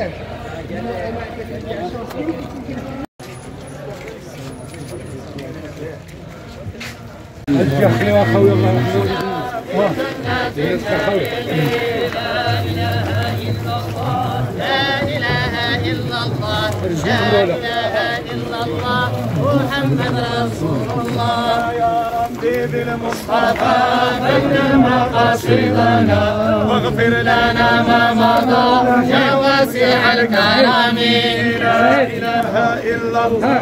يا خويا الله يحفظك. لا إله إلا الله لا إله إلا الله محمد رسول الله. يا ربي بالمصطفى بلغ مقاصدنا واغفر لنا ما مضى يا واسع الكرم. لا إله إلا الله.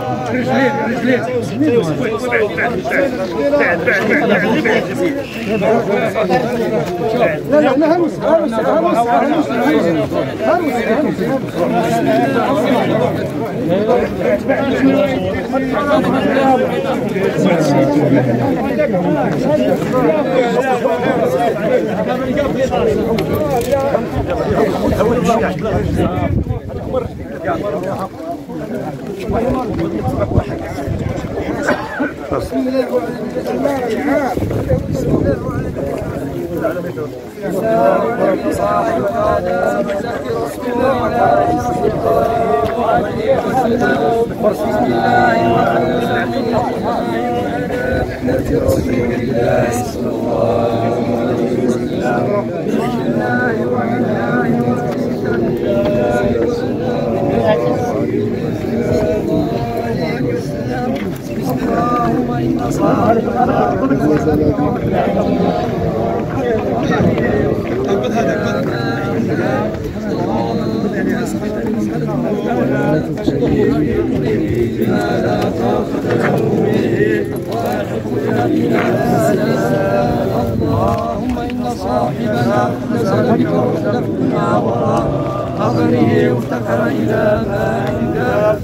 اللهم إن صاحبنا نزل بك وخلفنا وراء قبره وافتقر إلى ما عندك.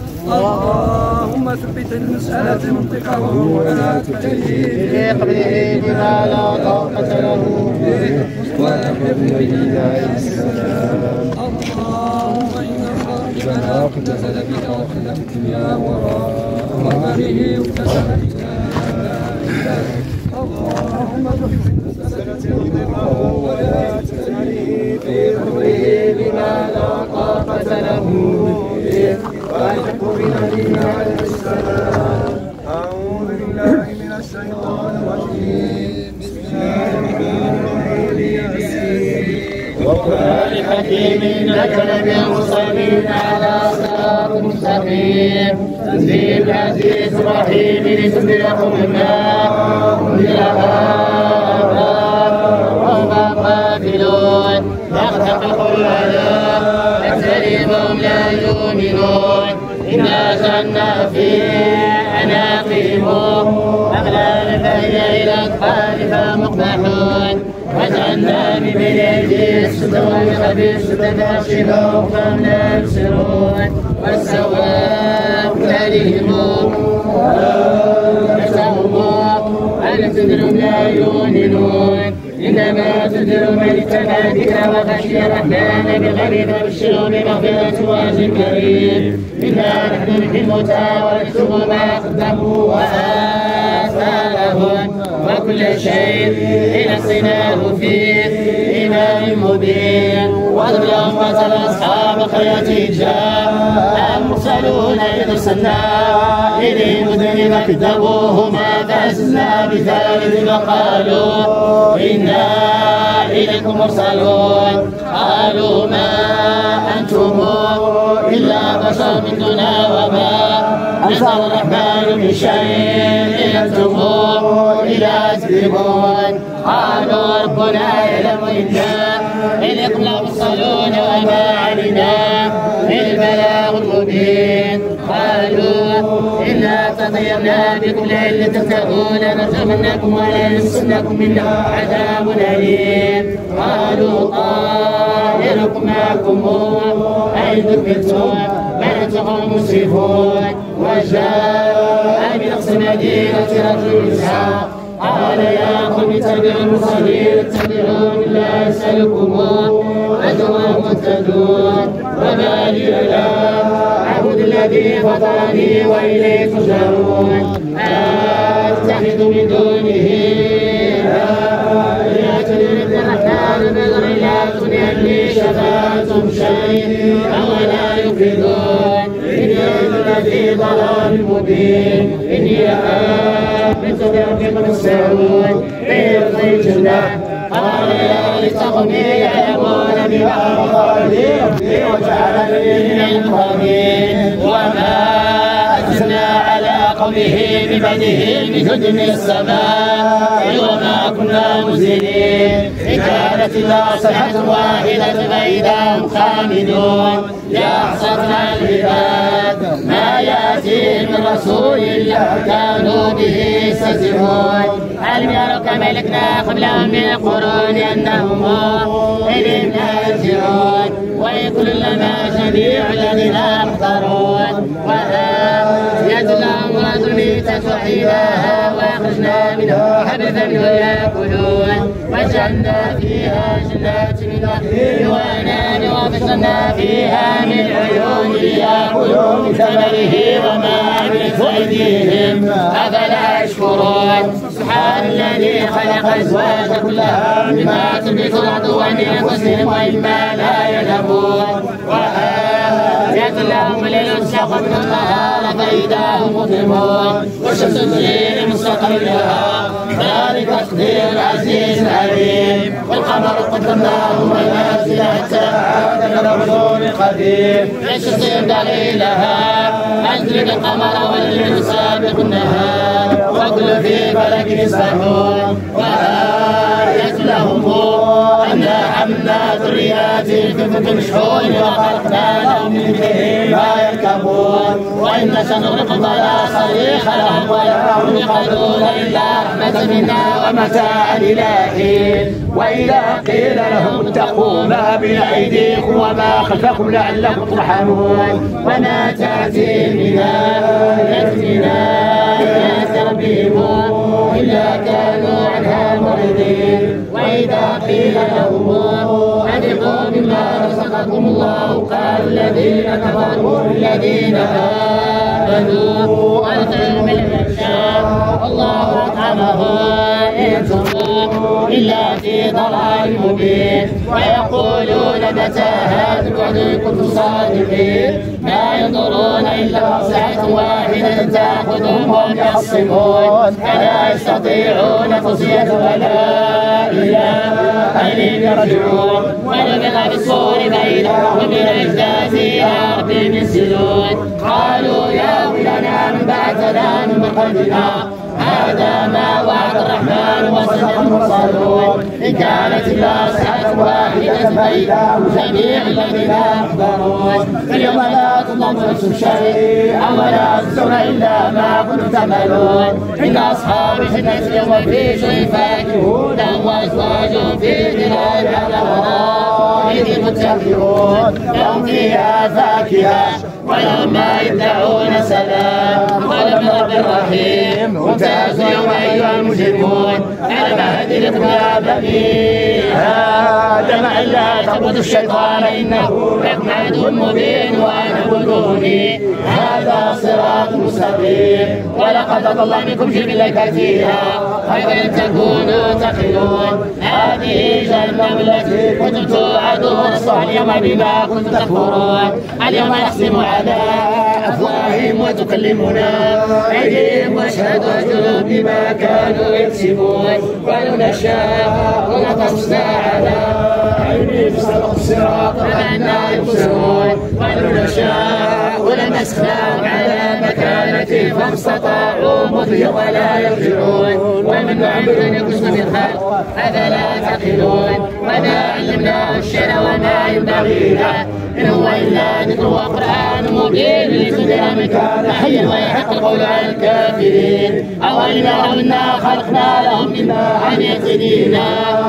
اللهم ثبت المسألة منطقه ولا تجري في قبره بما لا طاقة له به ونحن إلى السلام. اللهم إن صاحبنا نزل بك وخلفنا وراء قبره وافتقر إلى ما عندك. اللهم ثبت المسألة منطقه ولا تجري في قبره بما لا طاقة له به ونحن بنا على السلام. أعوذ بالله من الشيطان الرجيم. بسم الله الرحمن الرحيم. والقرآن الحكيم إنك لمن المرسلين على صراط مستقيم. تنزيل العزيز الرحيم لتنذر قوما أنذر آباء وهم غافلون يختلق العذاب أكثرهم لا يؤمنون. إنا جعلنا في أعناقهم أغلالا فهي إلى الأطفال فمقمحون وجعلنا من بين أيديهم سدا ومن خلفهم سدا فأغشيناهم فهم لا يبصرون. والسواء عليهم ألم تنذرهم لا يؤمنون. إنما تنذر من اتبع الذكر وخشي الرحمن بالغيب فبشره بمغفرة وأجر كريم. إنا نحن نحيي الموتى ونكتب ما قدموا وآثارهم وكل شيء أحصيناه في إمام مبين. واضرب لهم مثل أصحاب القرية إذ جاء المرسلون إذ أرسلنا إليهم اثنين فكذبوهما فعززنا بثالث فقالوا إنا إليكم مرسلون. قالوا ما أنتم إلا بشر مثلنا وما أنزل الرحمن من شيء إن أنتم إلا تكذبون. قالوا ربنا يعلم إنا إليكم لمرسلون وما علينا البلاغ المبين. قالوا إنا تطيرنا بكم لئن تتقون لنرجمنكم وليمسنكم منا عذاب أليم. قالوا طائركم معكم أئن ذكرتم بل أنتم مسرفون. وجاء من أقصى المدينة رجل يسعى قال يا قوم اتبعوا المرسلين اتبعون لا يسألكم أجرا مهتدون. وما لي لا أعبد الذي فطرني وإليه ترجعون. أتخذ من دونه آلهة إن الرحمن بضر لا تغني لي شفاعتهم شيء ولا يفيدون إني في ضلال مبين إني آمنت بربكم السعود بيض الجنة قال يا ليت قومي يعلمون بما غفر لي ربي وجعلني من المكرمين وما أنزلنا على قومه ببديه بجند من السماء وما كنا منزلين إن كانت إلا صيحة واحدة فإذا هم خامدون يا حسرة على العباد ما يأتيهم من رسول إلا كانوا به يستهزئون ألم يروا كما أهلكنا قبلهم من القرون أنهم إليهم لا يرجعون وإن كل لما جميع الذين محضرون وآية لهم مراد الميتة وحيداها وأخرجنا منه حبذا منه يأكلون وجعلنا فيها جنات من نخيل وأعناب وفجرنا فيها من العيون ليأكلوا من ثمره وما عملت أيديهم أفلا يشكرون سبحان الذي خلق الأزواج كلها مما تنبت الأرض ومن أنفسهم ومما لا يعلمون وآيات لهم الليل ساق من النهار فإذا هم مظلمون والشمس تجري لمستقر لها ذلك تقدير العزيز العليم والقمر قدرناه منازل حتى عاد كالعرجون القديم الشمس ينبغي لها أن تدرك القمر والليل سابق النهار وكل في فلك يسبحون وآيات لهم أنا حملنا ذرياتهم في فلك مشحون وخلقنا لهم من مثلهم ما يركبون وإن سنغرقهم فلا صريخ لهم ولا هم يقعدون إلا رحمة منا ومتاعا إلى حين وإذا قيل لهم اتقوا ما بين أيديكم وما خلفكم لعلكم ترحمون وما تأتيهم من آية من آيات ربهم إلا كانوا عنها معرضين وإذا قيل لهم أنفقوا مما رزقكم الله قال الذين كفروا الذين آمنوا أنفقوا مما شاء الله أطعمه إن تنفقوا إلا في ضلال مبين ويقولون متى هذا الوعد إن كنتم صادقين ما ينظرون إلا ساعة واحدة تأخذهم وهم يخصمون ألا يستطيعون توصية ولا إلى أهلهم يرجعون ونفخ في الصور بينهم ومن أجداثها ربهم ينسلون قالوا يا ويلنا من بعثنا من مرقدنا هذا ما وعد الرحمن وصدق المرسلون إن كانت إلا ساعة واحدة فإذا هم جميع الذين يحضرون فاليوم لا تظلم نفس شيئا ولا تجزون إلا ما كنتم تعملون إن أصحاب الجنة اليوم في شيء فاكهون وأزواجهم في ظلال على الأرائك متكئون لهم فيها فاكهة ولهم ما يدعون سلام ولم رب الرحيم وامتازوا اليوم أيها المجرمون ألم أهد لكم يا بني آدم ألا تعبدوا الشيطان إنه لكم عدو مبين وأن اعبدوني هذا صراط مستقيم ولقد ضل منكم جبلا كثيرا أفإن تكونوا تعقلون هذه جهنم التي كنتم توعدون اصلوها اليوم بما كنتم تكفرون اليوم نختم على أفواههم وتكلمنا أيديهم واشهد أرجلهم بما كانوا يكسبون ولو نشاء لطمسنا على عينهم فاستبقوا الصراط فأنا يبصرون ولو نشاء لمسخناهم على مكانتهم فما استطاعوا مضيا ولا يرجعون ومن نعمر يكسب في الخلق أفلا تعقلون وما علمناه الشعر وما ينبغي له إن هو إلا ذكر وقرآن مبين لتنذر من كان حيا ويحق القول على الكافرين أولم يروا أنا خلقنا لهم مما عملت أيدينا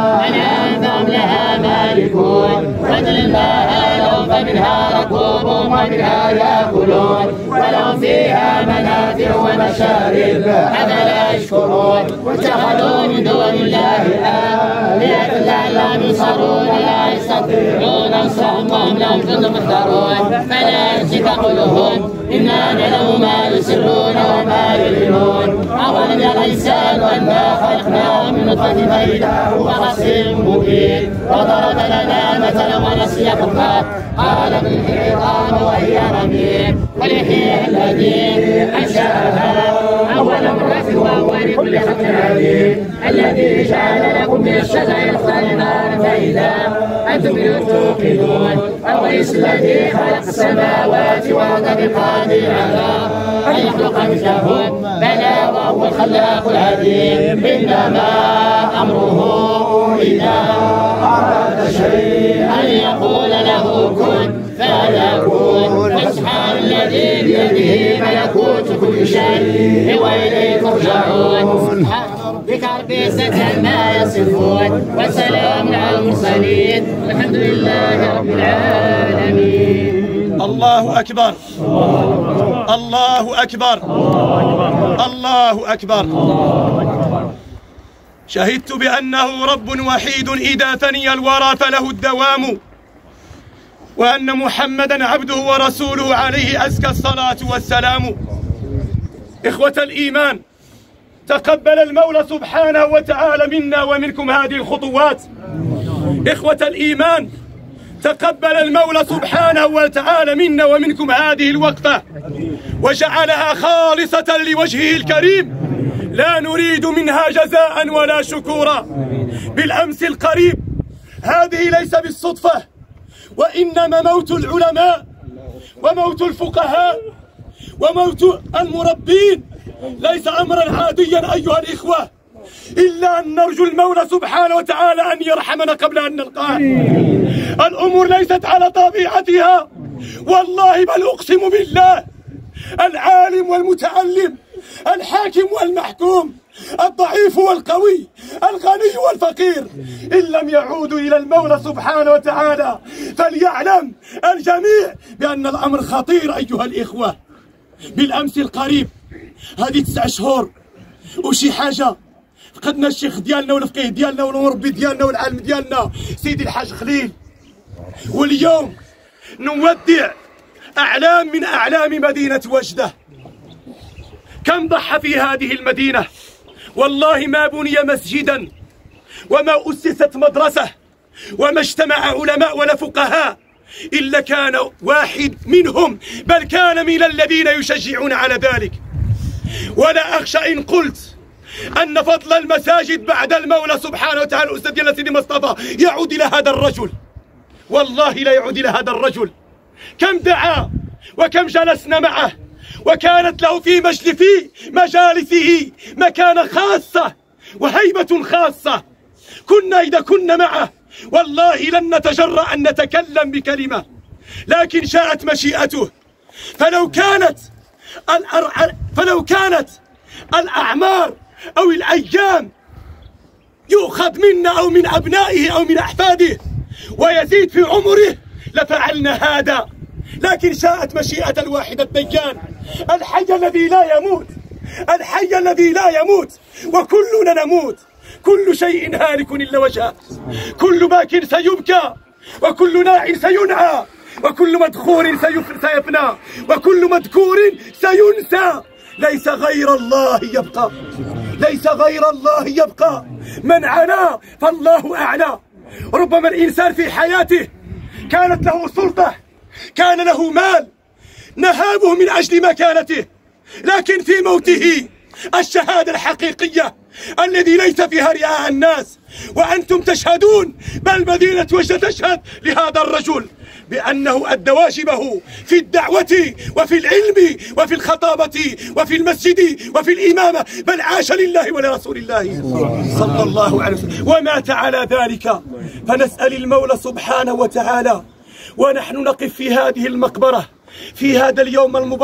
أنعام لها مالكون وذللناها لهم فمنها ركوبهم ومنها يأكلون ولهم فيها منافع ومشارب أفلا يشكرون واتخذوا من دون الله آلهة لعلهم ينصرون لا يستطيعون نصرهم وهم لهم جند محضرون فلا نفسك قلهم إنا نعلم ما يسرون وما يعلنون أولم يرى الإنسان أنا خلقناه من نطفة فإذا هو خصيم مبين وضرب لنا مثلا ونسي خلقه قال بالحي العظام وهي رميم وليحيي الذي أنشأها أول مرة وهو لكل خلق عليم الذي جعل لكم من الشجر الخضر نارا فإذا أنتم منه توقدون أوليس الذي خلق السماوات والأرض بقادر على أن يخلق مثلهم بلى وهو الخلاق العليم إنما أمره إذا أراد شيئا أن يقول له كن فيكون فسبحان الذي بيده ملكوت كل شيء وإليه ترجعون سبحان ربك رب العزة عما يصفون وسلام على المرسلين والحمد لله رب العالمين. الله أكبر الله أكبر الله أكبر. شهدت بأنه رب وحيد إذا فني الورى فله الدوام وأن محمدا عبده ورسوله عليه أزكى الصلاة والسلام. إخوة الإيمان، تقبل المولى سبحانه وتعالى منا ومنكم هذه الخطوات. إخوة الإيمان، تقبل المولى سبحانه وتعالى منا ومنكم هذه الوقفة وجعلها خالصة لوجهه الكريم، لا نريد منها جزاء ولا شكورا. بالأمس القريب، هذه ليس بالصدفة، وإنما موت العلماء وموت الفقهاء وموت المربين ليس أمرا عاديا أيها الإخوة، إلا أن نرجو المولى سبحانه وتعالى أن يرحمنا قبل أن نلقاه. الأمور ليست على طبيعتها والله، بل أقسم بالله العالم والمتعلم، الحاكم والمحكوم، الضعيف والقوي، الغني والفقير، إن لم يعودوا إلى المولى سبحانه وتعالى فليعلم الجميع بأن الأمر خطير أيها الإخوة. بالأمس القريب، هذه 9 شهور وشي حاجة، فقدنا الشيخ ديالنا والفقيه ديالنا والمربي ديالنا والعالم ديالنا سيدي الحاج خليل، واليوم نودع أعلام من أعلام مدينة وجدة. كم ضحى في هذه المدينة، والله ما بني مسجدا وما أسست مدرسة وما اجتمع علماء ولا فقهاء إلا كان واحد منهم، بل كان من الذين يشجعون على ذلك. ولا أخشى إن قلت أن فضل المساجد بعد المولى سبحانه وتعالى الأستاذ ديالنا سيدي مصطفى يعود إلى هذا الرجل، والله لا يعود إلى هذا الرجل. كم دعا وكم جلسنا معه، وكانت له في مجالسه مكانة خاصة وهيبة خاصة. كنا إذا كنا معه والله لن نتجرأ أن نتكلم بكلمة، لكن شاءت مشيئته. فلو كانت الأعمار أو الأيام يؤخذ منا أو من أبنائه أو من أحفاده ويزيد في عمره لفعلنا هذا، لكن شاءت مشيئة الواحد الديان، الحي الذي لا يموت، الحي الذي لا يموت، وكلنا نموت. كل شيء هالك إلا وجهه، كل باك سيبكى، وكل ناع سينعى، وكل مدخور سيفنى، وكل مذكور سينسى. ليس غير الله يبقى، ليس غير الله يبقى. من علا فالله أعلى. ربما الإنسان في حياته كانت له سلطة، كان له مال، نهابه من أجل مكانته، لكن في موته الشهادة الحقيقية الذي ليس فيها رئاء الناس، وأنتم تشهدون، بل مدينة وجدة تشهد لهذا الرجل بأنه أدى واجبه في الدعوة وفي العلم وفي الخطابة وفي المسجد وفي الإمامة، بل عاش لله ولرسول الله صلى الله عليه وسلم ومات على ذلك. فنسأل المولى سبحانه وتعالى ونحن نقف في هذه المقبرة في هذا اليوم المبارك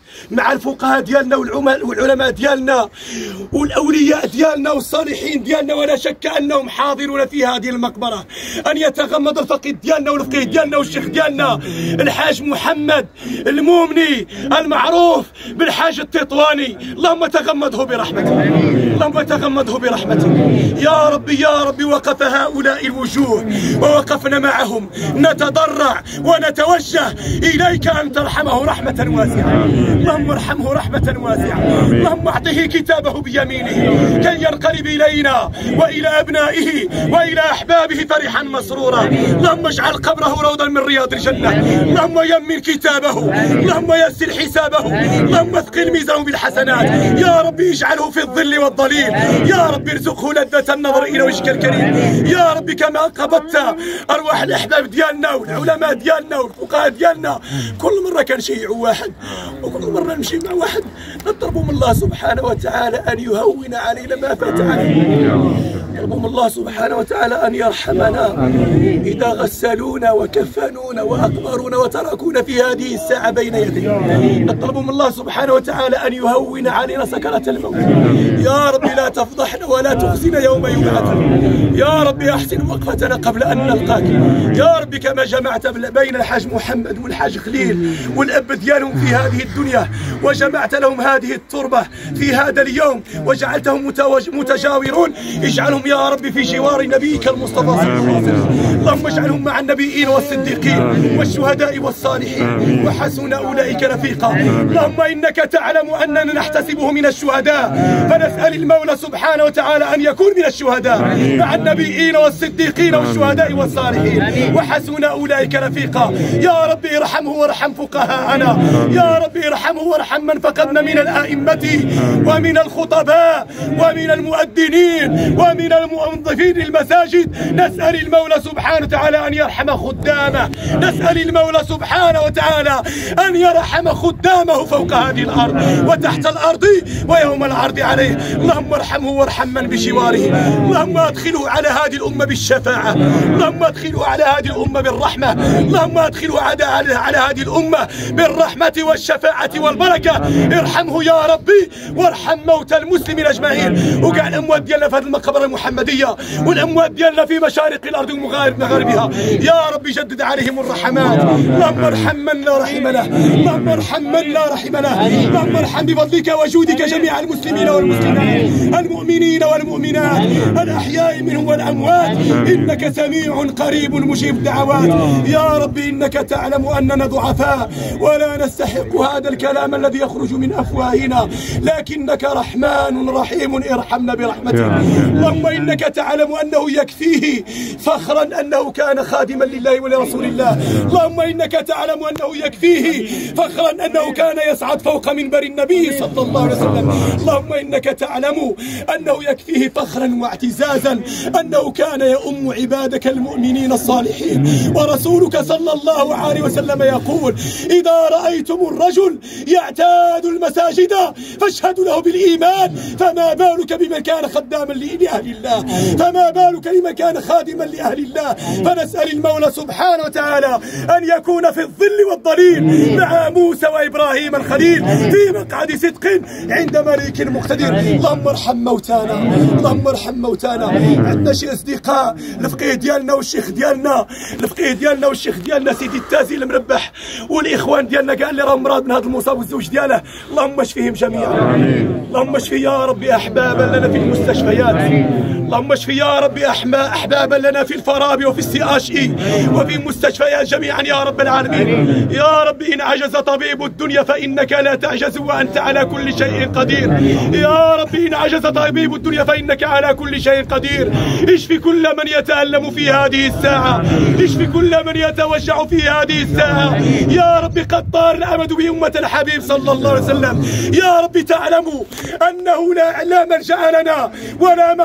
مع الفقهاء ديالنا والعلماء ديالنا والأولياء ديالنا والصالحين ديالنا، ولا شك أنهم حاضرون في هذه المقبرة، أن يتغمد الفقيه ديالنا والفقيه ديالنا والشيخ ديالنا الحاج محمد المومني المعروف بالحاج التطواني. اللهم تغمده برحمتك، اللهم تغمده برحمتك يا ربي. يا ربي وقف هؤلاء الوجوه ووقفنا معهم، نتضرع ونتوجه إليك أن ترحمه رحمة واسعة. اللهم ارحمه رحمة واسعة. اللهم اعطه كتابه بيمينه كي ينقلب إلينا وإلى أبنائه وإلى أحبابه فرحا مسرورا. اللهم اجعل قبره روضا من رياض الجنة. اللهم يمن كتابه، اللهم يسر حسابه، اللهم اثقل ميزانه بالحسنات يا ربي. اجعله في الظل والظليل يا ربي. ارزقه لذة النظر إلى وجهك الكريم يا ربي. كما قبضت أرواح الأحباب ديالنا والعلماء ديالنا والفقهاء ديالنا، كل مرة كنشيعوا واحد وكل مرة نمشي مع واحد، نطلبوا من الله سبحانه وتعالى أن يهون علينا ما فات علينا. نطلبوا من الله سبحانه وتعالى أن يرحمنا إذا غسلونا وكفنونا وأقبرونا وتركونا في هذه الساعة بين يديه. نطلبوا من الله سبحانه وتعالى أن يهون علينا سكرات الموت يا ربي. لا تفضحنا ولا تخزنا يوم يبعثون يا ربي. أحسن وقفتنا قبل أن نلقاك يا ربي، كما جمعت بين الحاج محمد والحاج خليل والأب ديالهم في هذه الدنيا، وجمعت لهم هذه التربة في هذا اليوم وجعلتهم متجاورون. اجعلهم يا ربي في جوار نبيك المصطفى صلى الله عليه وسلم. اللهم اجعلهم مع النبيين والصديقين والشهداء والصالحين وحسن أولئك رفيقا. اللهم إنك تعلم أننا نحتسبه من الشهداء، فنسأل المولى سبحانه وتعالى أن يكون من الشهداء مع النبيين والصديقين والشهداء والصالحين وحسن أولئك رفيقا. يا ربي ارحمه وارحم فقهاءنا يا ربي. ارحمه وارحم من فقدنا من الآئمة ومن الخطباء ومن المؤذنين ومن الموظفين المساجد. نسأل المولى سبحانه وتعالى أن يرحم خدامه، نسأل المولى سبحانه وتعالى أن يرحم خدامه فوق هذه الأرض وتحت الأرض ويوم العرض عليه. اللهم ارحمه وارحم من بجواره. اللهم ادخله على هذه الأمة بالشفاعة، اللهم ادخله على هذه الأمة بالرحمة، اللهم ادخله على هذه الأمة بالرحمة والشفاعة والبركة. ارحمه يا ربي وارحم موتى المسلمين أجمعين، وقع الأموات ديالنا في هذه المقبرة المحمدية والأموات ديالنا في مشارق الأرض ومغاربها يا ربي. جدد عليهم الرحمات. اللهم ارحم من لا رحم له، اللهم ارحم من لا رحم له. اللهم ارحم بفضلك وجودك جميع المسلمين والمسلمات، المؤمنين والمؤمنات، الأحياء منهم والأموات، إنك سميع قريب مجيب دعوات يا ربي. إنك تعلم أننا ضعفاء ولا نستحق هذا الكلام الذي يخرج من أفواهنا، لكنك رحمن رحيم ارحمنا برحمتك. اللهم إنك تعلم أنه يكفيه فخرا أنه كان خادما لله ولرسول الله. اللهم إنك تعلم أنه يكفيه فخرا أنه كان يصعد فوق منبر النبي صلى الله عليه وسلم. اللهم إنك تعلم أنه يكفيه فخرا واعتزازا أنه كان يؤم عبادك المؤمنين الصالحين. ورسولك صلى الله عليه وسلم يقول: إذا رأيتم الرجل يعتاد المساجد فاشهدوا له بالإيمان، فما بالك بمن كان خداما لأهل الله، فما بالك بمن كان خادما لأهل الله. فنسأل المولى سبحانه وتعالى أن يكون في الظل والظليل مع موسى وإبراهيم الخليل في مقعد صدق عند مليك مقتدر. اللهم ارحم موتانا، اللهم ارحم موتانا. عندنا شي أصدقاء الفقيه ديالنا والشيخ ديالنا، الفقيه ديالنا والشيخ ديالنا سيدي التازي المربح، والإخوان ديالنا كاع اللي راهم مراد من هذا المصاب والزوج دياله، اللهم اشفيهم جميعا. اللهم اشفي يا ربي أحبابا لنا في المستشفيات، اللهم اشفي يا ربي أحبابا لنا في الفرابي وفي الCHE وفي المستشفيات جميعا يا رب العالمين. يا ربي إن عجز طبيب الدنيا فإنك لا تعجز وأنت على كل شيء قدير. يا ربي إن عجز طبيب الدنيا فإنك على كل شيء قدير. اشف كل من يتألم في هذه الساعة، اشف كل من يتوجع في هذه الساعة. يا ربي قد طار الأمد بأمة الحبيب صلى الله عليه وسلم. يا ربي تعلم أنه لا ملجأ لنا ولا مخرج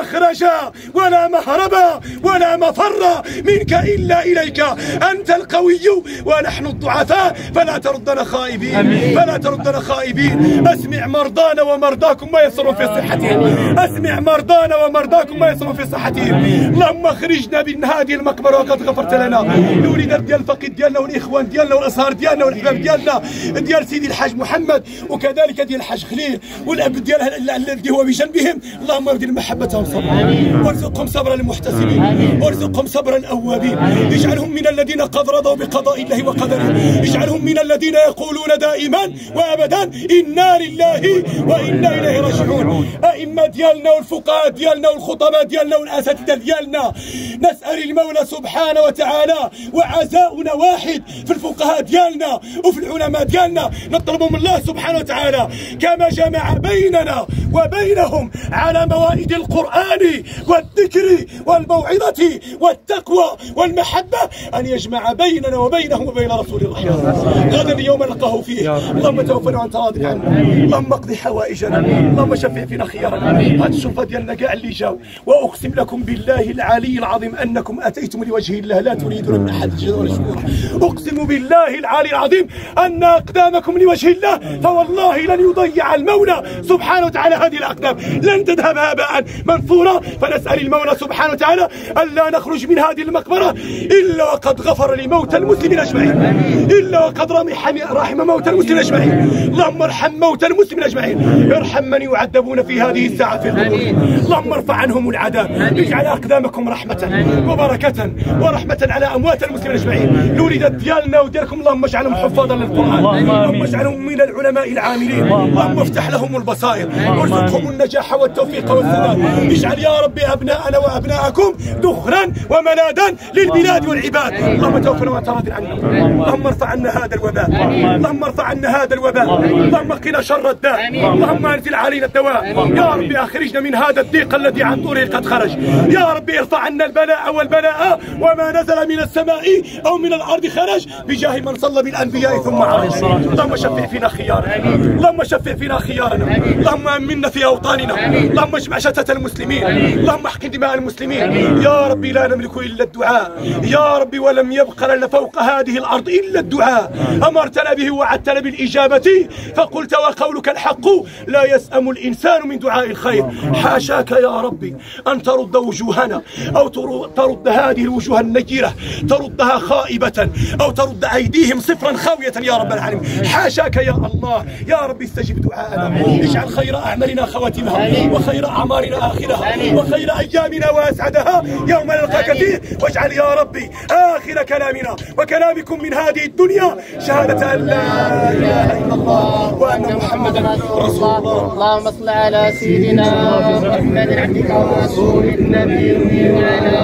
ولا مهرب ولا مفر منك إلا إليك. أنت القوي ونحن الضعفاء، فلا تردنا خائبين، فلا تردنا خائبين. أسمع مرضانا ومرضاكم ما يسرون في صحتهم، أسمع مرضانا ومرضاكم ما يسرون في صحتهم. اللهم اخرجنا من هذه المقبرة وقد غفرت لنا، الوليدات ديال الفقيد ديالنا والإخوان ديالنا والأصهار ديالنا والأحباب ديالنا، ديال سيدي الحاج محمد وكذلك ديال الحاج خليل والأب ديال الذي هو بجنبهم. اللهم ارد محبتهم صبرا، وارزقهم صبرا للمحتسبين، وارزقهم صبرا أوابين. اجعلهم من الذين قد رضوا بقضاء الله وقدره، اجعلهم من الذين يقولون دائما وأبدا إنا لله وإنا إليه راجعون. أئمة ديالنا والفقهاء ديالنا والخطباء ديالنا والأساتذة ديالنا، نسأل المولى سبحانه وتعالى، وعزاؤنا واحد في الفقهاء ديالنا وفي العلماء ديالنا، نطلب من الله سبحانه وتعالى كما جمع بيننا وبينهم على موائد القرآن والذكر والموعظة والتقوى والمحبة، أن يجمع بيننا وبينهم وبين رسول الله غدا يوم نلقاه فيه. اللهم توفنا وانت راضي عنا، اللهم اقضي حوائجنا، اللهم شفع فينا خيارنا. هاد الشرفة ديالنا كاع اللي جاو، واقسم لكم بالله العلي العظيم انكم اتيتم لوجه الله لا تريدون من احد الجزاء ولا الشكور. اقسم بالله العلي العظيم ان اقدامكم لوجه الله، فوالله لن يضيع المولى سبحانه وتعالى هذه الاقدام، لن تذهب هباء منثورا. فنسال المولى سبحانه وتعالى الا نخرج من هذه المقبره الا وقد غفر لموتى المسلمين اجمعين، الا وقد رحم موتى المسلمين اجمعين. اللهم ارحم موتى المسلمين اجمعين، ارحم من يعذبون في هذه الساعه في القبور. اللهم ارفع عنهم العذاب، اجعل اقدامكم رحمه وبركه ورحمه على اموات المسلمين اجمعين. الوليدات ديالنا وديالكم اللهم اجعلهم حفاظا للقران، اللهم اجعلهم من العلماء العاملين، اللهم افتح لهم البصائر وارزقهم النجاح والتوفيق والسداد. اجعل يا ربي ابناءنا وابناءكم ذخرا وملاذا للبلاد والعباد. اللهم توفنا وانت راض عنا، اللهم ارفع عنا هذا الوباء، اللهم ارفع عنا هذا الوباء، اللهم قنا شر الداء، اللهم انزل علينا الدواء. يا ربي اخرجنا من هذا الضيق الذي عن طوله قد خرج. يا ربي ارفع عنا البلاء والبلاء وما نزل من السماء او من الارض خرج، بجاه من صلى بالانبياء ثم عليه. اللهم شفع فينا خيارنا، اللهم شفع فينا خيارنا، اللهم امنا في اوطاننا، اللهم اجمع شتات المسلمين، اللهم احقن دماء المسلمين. يا ربي لا نملك الا الدعاء، يا ربي ولم يبق لنا فوق هذه الارض الا الدعاء. امرتنا به ووعدتنا بالاجابه، فقلت وقولك الحق لا يسأم الانسان من دعاء الخير. حاشاك يا ربي ان ترد وجوهنا او ترد هذه الوجوه النيره، تردها خائبه او ترد ايديهم صفرا خاويه يا رب العالمين. حاشاك يا الله. يا ربي استجب دعاءنا، اجعل خير اعمالنا خواتمها، وخير اعمارنا اخرها، وخير ايامنا واسعدها يوم نلقاك فيه. واجعل يا ربي اخر كلامنا وكلامكم من هذه الدنيا شهاده ان لا اله الا الله وان محمدا رسول الله. اللهم صل على سيدنا محمد عبدك ورسولك النبي وعلى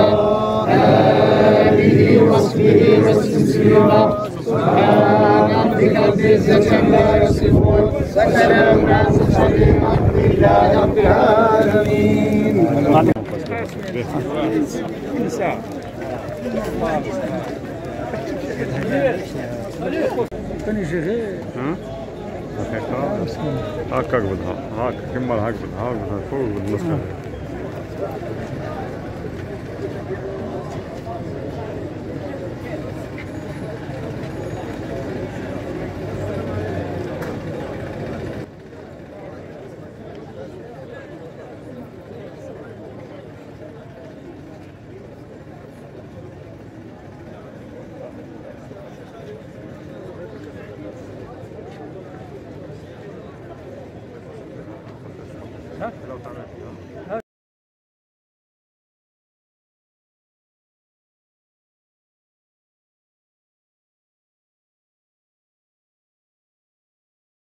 آله وصحبه وسلم. سبحان ربك رب العزة عما يصفون، وسلام على المرسلين والحمد لله رب العالمين. هكاك بدها، هاك كمل، هاك بدها فوق بالنص.